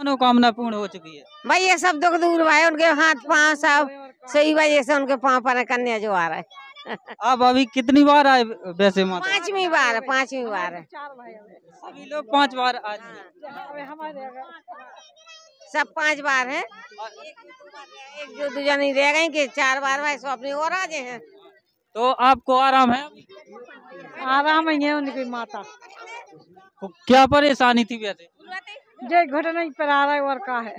मनोकामना पूर्ण हो चुकी है? भाई ये सब दुख दूर भाई, उनके हाथ पाँव सब सही वजह से उनके पाँव पर कन्या जो आ रहा है। आप अभी कितनी बार आए वैसे माता? 5वीं बार है, 5वीं बार है। सभी लोग 5 बार आए हैं। सब 5 बार है, एक जो दूजा नहीं रह गई कि 4 बार भाई सो अपनी और आ गए हैं। तो आपको आराम है? आराम ही है उनकी माता। तो क्या परेशानी थी वैसे? जो घुटने पर आ रहा है और का है।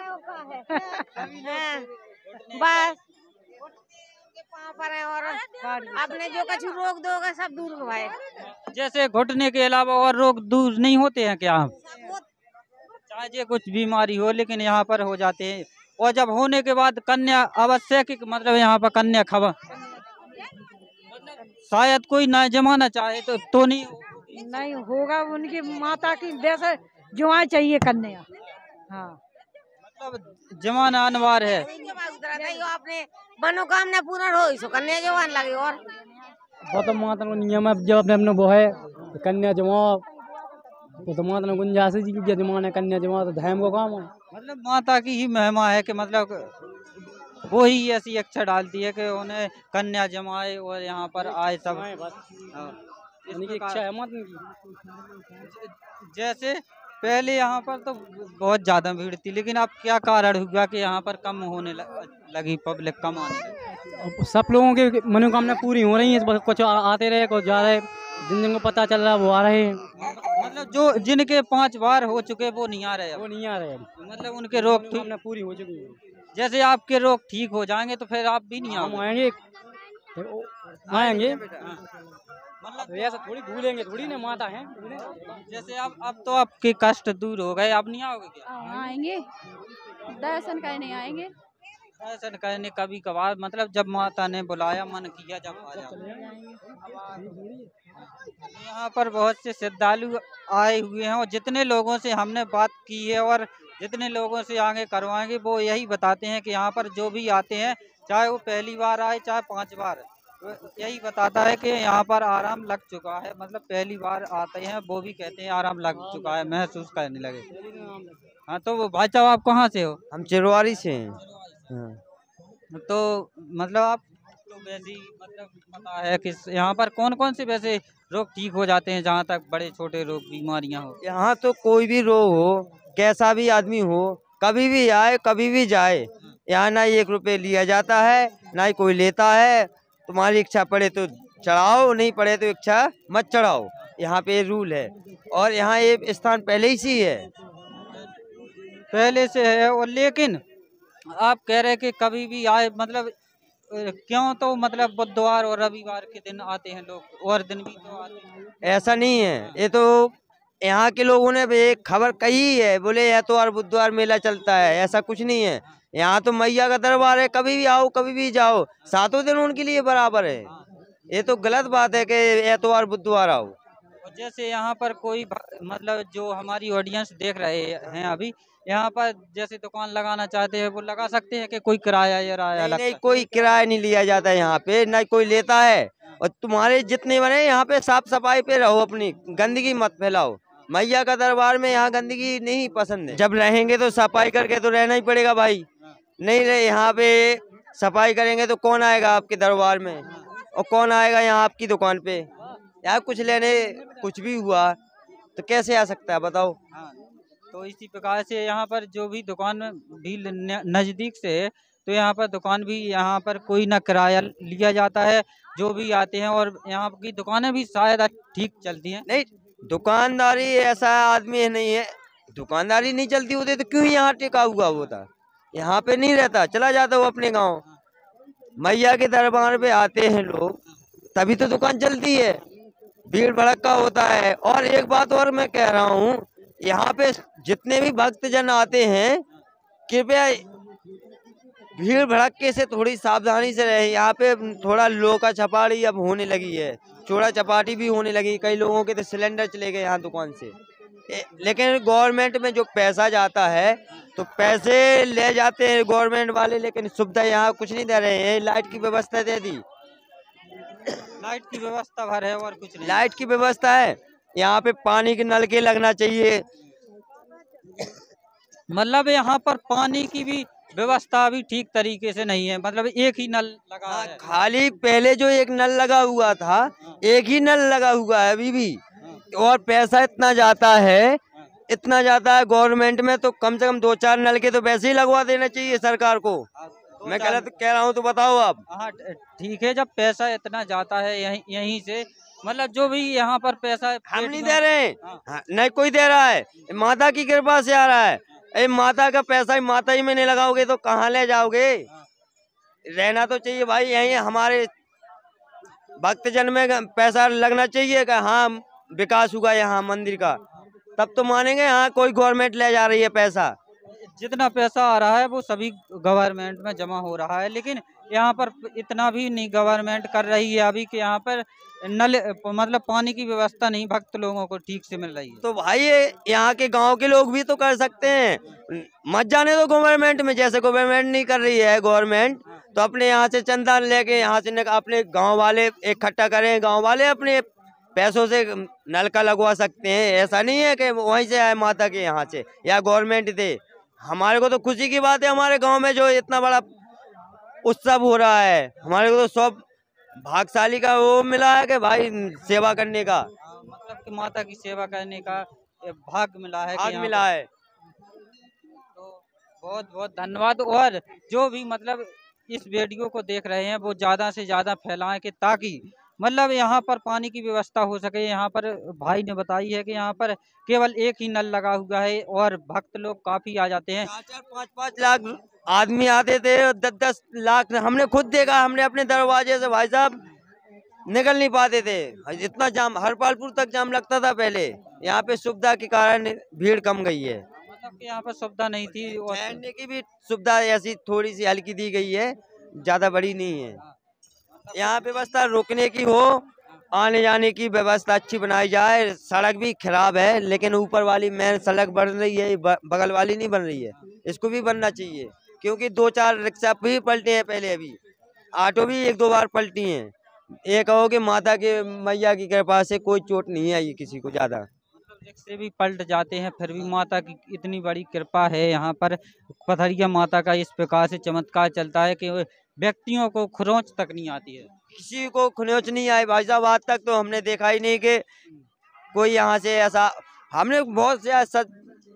बस पाँव पर है और अपने जो कुछ रोक दोगे सब दूर हो भाई। जैसे घुटने के अलावा और रोग दूर नहीं होते हैं क्या? चाहे कुछ बीमारी हो लेकिन यहाँ पर हो जाते हैं। और जब होने के बाद कन्या आवश्यक, मतलब यहाँ पर कन्या खबर शायद कोई ना जमाना चाहे तो नहीं होगा। उनकी माता की जैसे जुआ चाहिए कन्या। हाँ, मतलब जमाना अनिवार्य है। अपने मनोकामना पूर्ण हो इसको कन्या जवान लगे। और वो तो माता को नियम है, जब अपने वो है कन्या जमाओ तो माता ने गुंजाइश जी की जमाना कन्या जमाओ तो धर्म को काम है। मतलब माता की ही महिमा है कि मतलब वो ही ऐसी इच्छा डालती है कि उन्हें कन्या जमाए और यहाँ पर आए सब। इनकी इच्छा है माता की। जैसे पहले यहाँ पर तो बहुत ज्यादा भीड़ थी, लेकिन अब क्या कारण हुआ कि यहाँ पर कम होने लगी, पब्लिक कम आने लगी? सब लोगों की मनोकामना पूरी हो रही है, कुछ आते रहे कुछ जा रहे, जिन जिनको पता चल रहा वो आ रहे हैं। मतलब जो जिनके 5 बार हो चुके वो नहीं आ रहे? वो नहीं आ रहे, मतलब उनके रोग ठीक पूरी हो चुकी है। जैसे आपके रोग ठीक हो जाएंगे तो फिर आप भी नहीं आएंगे। मतलब ऐसा थोड़ी भूलेंगे, थोड़ी ना माता है। जैसे अब तो आपके कष्ट दूर हो गए, अब नहीं आओगे क्या? आएंगे, दर्शन करने आएंगे। दर्शन करने कभी कभार, मतलब जब माता ने बुलाया, मन किया जब आ जाओ। यहाँ पर बहुत से श्रद्धालु आए हुए हैं और जितने लोगों से हमने बात की है और जितने लोगों से आगे करवाएंगे वो यही बताते हैं कि यहाँ पर जो भी आते हैं, चाहे वो पहली बार आए चाहे 5 बार, तो यही बताता है कि यहाँ पर आराम लग चुका है। मतलब पहली बार आते हैं वो भी कहते हैं आराम लग चुका है, महसूस करने लगे। हाँ, तो वो भाई साहब आप कहाँ से हो? हम चिरवारी से हैं। हाँ। तो मतलब आप तो वैसे ही मतलब पता है कि यहाँ पर कौन कौन से वैसे रोग ठीक हो जाते हैं, जहाँ तक बड़े छोटे रोग बीमारियाँ हो? यहाँ तो कोई भी रोग हो, कैसा भी आदमी हो, कभी भी आए कभी भी जाए, यहाँ ना 1 रुपये लिया जाता है ना ही कोई लेता है। तुम्हारी इच्छा पड़े तो चढ़ाओ, नहीं पड़े तो इच्छा मत चढ़ाओ, यहाँ पे रूल है। और यहाँ ये स्थान पहले ही से है, पहले से है। और लेकिन आप कह रहे कि कभी भी आए, मतलब क्यों? तो मतलब बुधवार और रविवार के दिन आते हैं लोग, और दिन भी तो आते हैं। ऐसा नहीं है। ये तो यहाँ के लोगों ने भी एक खबर कही है, बोले एतवार बुधवार मेला चलता है, ऐसा कुछ नहीं है। यहाँ तो मैया का दरबार है, कभी भी आओ कभी भी जाओ, 7 दिन उनके लिए बराबर है। ये तो गलत बात है कि एतवार बुधवार आओ। जैसे यहाँ पर कोई मतलब जो हमारी ऑडियंस देख रहे हैं अभी, यहाँ पर जैसे दुकान लगाना चाहते हैं वो लगा सकते हैं कि कोई किराया या राया? नहीं, कोई किराया नहीं लिया जाता है यहाँ पे, ना कोई लेता है। और तुम्हारे जितने बने यहाँ पे साफ सफाई पे रहो, अपनी गंदगी मत फैलाओ। मैया का दरबार में यहाँ गंदगी नहीं पसंद है। जब रहेंगे तो सफाई करके तो रहना ही पड़ेगा भाई। नहीं रहे यहाँ पे सफाई करेंगे तो कौन आएगा आपके दरबार में, और कौन आएगा यहाँ आपकी दुकान पे? यार कुछ लेने कुछ भी हुआ तो कैसे आ सकता है बताओ? तो इसी प्रकार से यहाँ पर जो भी दुकान भी नज़दीक से है, तो यहाँ पर दुकान भी, यहाँ पर कोई ना किराया लिया जाता है, जो भी आते हैं। और यहाँ की दुकानें भी शायद ठीक चलती हैं। नहीं, दुकानदारी ऐसा आदमी नहीं है, दुकानदारी नहीं चलती होती तो क्यों यहाँ टिका हुआ होता? यहाँ पे नहीं रहता, चला जाता वो अपने गांव। मैया के दरबार पे आते हैं लोग तभी तो दुकान चलती है, भीड़ भड़का होता है। और एक बात और मैं कह रहा हूँ, यहाँ पे जितने भी भक्तजन आते हैं कृपया भीड़ भड़के से थोड़ी सावधानी से रहे। यहाँ पे थोड़ा लोका छपाड़ी अब होने लगी है, चोरा चपाटी भी होने लगी। कई लोगों के तो सिलेंडर चले गए यहाँ दुकान से। लेकिन गवर्नमेंट में जो पैसा जाता है तो पैसे ले जाते हैं गवर्नमेंट वाले, लेकिन सुविधा यहाँ कुछ नहीं दे रहे हैं। लाइट की व्यवस्था दे दी, लाइट की व्यवस्था भर है और कुछ नहीं। लाइट की व्यवस्था है, यहाँ पे पानी के नल के लगना चाहिए। मतलब यहाँ पर पानी की भी व्यवस्था भी ठीक तरीके से नहीं है, मतलब एक ही नल लगा हाँ, है। खाली पहले जो एक नल लगा हुआ था, एक ही नल लगा हुआ है अभी भी, और पैसा इतना जाता है, इतना जाता है गवर्नमेंट में, तो कम से कम 2-4 नल के तो वैसे ही लगवा देना चाहिए सरकार को। मैं गलत कह रहा हूँ तो बताओ आप। हाँ ठीक है, जब पैसा इतना जाता है यहीं से, मतलब जो भी यहाँ पर पैसा हम पेट नहीं में- दे रहे हैं, हाँ। हाँ, नहीं कोई दे रहा है, माता की कृपा से आ रहा है। ए माता का पैसा ही माता ही में नहीं लगाओगे तो कहाँ ले जाओगे? रहना तो चाहिए भाई, यहीं हमारे भक्तजन में पैसा लगना चाहिए कि हाँ विकास हुआ यहाँ मंदिर का, तब तो मानेंगे। हाँ, कोई गवर्नमेंट ले जा रही है पैसा, जितना पैसा आ रहा है वो सभी गवर्नमेंट में जमा हो रहा है, लेकिन यहाँ पर इतना भी नहीं गवर्नमेंट कर रही है अभी कि यहाँ पर नल मतलब पानी की व्यवस्था नहीं भक्त लोगों को ठीक से मिल रही है। तो भाई ये यहाँ के गांव के लोग भी तो कर सकते हैं, मत जाने दो गवर्नमेंट में। जैसे गवर्नमेंट नहीं कर रही है गवर्नमेंट, तो अपने यहाँ से चंदा लेके यहाँ से अपने गांव वाले इकट्ठा करें, गांव वाले अपने पैसों से नलका लगवा सकते हैं। ऐसा नहीं है कि वहीं से आए माता के यहाँ से या गवर्नमेंट दे। हमारे को तो खुशी की बात है, हमारे गांव में जो इतना बड़ा उत्सव हो रहा है, हमारे को तो सब भाग्यशाली का वो मिला है कि भाई सेवा करने का, मतलब कि माता की सेवा करने का भाग्य मिला है, भाग यहाँ मिला है। तो बहुत बहुत धन्यवाद। और जो भी मतलब इस वीडियो को देख रहे हैं वो ज़्यादा से ज़्यादा फैलाएं कि ताकि मतलब यहाँ पर पानी की व्यवस्था हो सके। यहाँ पर भाई ने बताई है कि यहाँ पर केवल एक ही नल लगा हुआ है और भक्त लोग काफ़ी आ जाते हैं। 4-4, 5-5 लाख आदमी आते थे, 10-10 लाख हमने खुद देखा। हमने अपने दरवाजे से भाई साहब निकल नहीं पाते थे, इतना जाम, हरपालपुर तक जाम लगता था पहले। यहाँ पे सुविधा के कारण भीड़ कम गई है। मतलब कि यहाँ पर सुविधा नहीं थी और ठहरने की भी सुविधा ऐसी थोड़ी सी हल्की दी गई है, ज्यादा बड़ी नहीं है। यहाँ व्यवस्था रुकने की हो, आने जाने की व्यवस्था अच्छी बनाई जाए। सड़क भी खराब है, लेकिन ऊपर वाली मेन सड़क बन रही है, बगल वाली नहीं बन रही है। इसको भी बनना चाहिए, क्योंकि 2-4 रिक्शा भी पलटे हैं पहले, अभी ऑटो भी 1-2 बार पलटी हैं। ये कहो कि माता के मैया की कृपा से कोई चोट नहीं आई किसी को ज्यादा। रिक्शे भी पलट जाते हैं, फिर भी माता की इतनी बड़ी कृपा है यहाँ पर। पथरिया माता का इस प्रकार से चमत्कार चलता है कि व्यक्तियों को खरोंच तक नहीं आती है। किसी को खरोंच नहीं आई भाई साहब, आज तक तो हमने देखा ही नहीं कि कोई यहाँ से ऐसा। हमने बहुत से ऐसा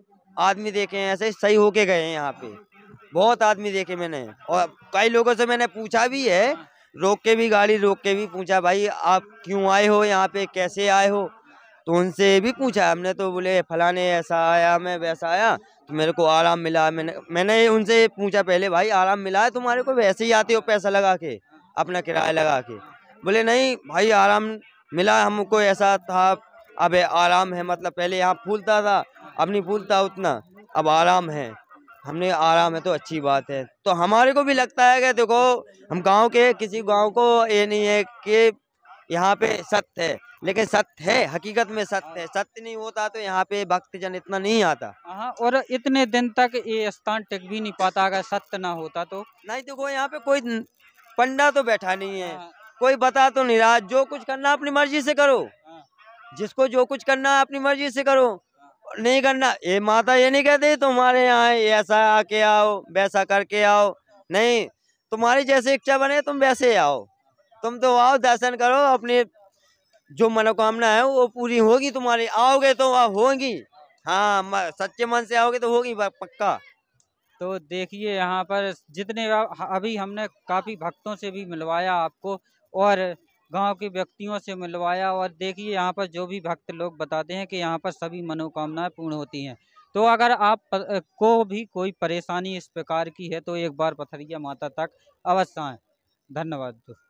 आदमी देखे हैं, ऐसे सही होके गए हैं यहाँ पे, बहुत आदमी देखे मैंने। और कई लोगों से मैंने पूछा भी है, रोक के भी, गाड़ी रोक के भी पूछा, भाई आप क्यों आए हो यहाँ पे, कैसे आए हो? तो उनसे भी पूछा हमने, तो बोले फलाने ऐसा आया, मैं वैसा आया, तो मेरे को आराम मिला। मैंने उनसे पूछा पहले, भाई आराम मिला है तुम्हारे को? वैसे ही आते हो पैसा लगा के, अपना किराया लगा के? बोले नहीं भाई आराम मिला हमको, ऐसा था। अब आराम है, मतलब पहले यहाँ फूलता था, अब नहीं फूलता उतना, अब आराम है। हमने आराम है तो अच्छी बात है। तो हमारे को भी लगता है कि देखो हम गांव के, किसी गांव को ये नहीं है कि यहाँ पे सत्य है, लेकिन सत्य है, हकीकत में सत्य है। सत्य नहीं होता तो यहाँ पे भक्तजन इतना नहीं आता। हाँ, और इतने दिन तक ये स्थान टिक भी नहीं पाता अगर सत्य ना होता तो। नहीं देखो यहाँ पे कोई पंडा तो बैठा नहीं है, कोई बता तो नहीं रहा। जो कुछ करना अपनी मर्जी से करो, जिसको जो कुछ करना है अपनी मर्जी से करो, नहीं करना। ये माता ये नहीं कहते तुम्हारे यहाँ ऐसा आके आओ, वैसा करके आओ, नहीं, तुम्हारी जैसे इच्छा बने तुम वैसे आओ। तुम तो आओ, दर्शन करो, अपने जो मनोकामना है वो पूरी होगी तुम्हारी। आओगे तो आप होगी, हाँ, सच्चे मन से आओगे तो होगी पक्का। तो देखिए यहाँ पर जितने अभी हमने काफ़ी भक्तों से भी मिलवाया आपको और गांव के व्यक्तियों से मिलवाया, और देखिए यहाँ पर जो भी भक्त लोग बताते हैं कि यहाँ पर सभी मनोकामनाएं पूर्ण होती हैं। तो अगर आप को भी कोई परेशानी इस प्रकार की है तो एक बार पथरिया माता तक अवश्य आएं। धन्यवाद दोस्तों।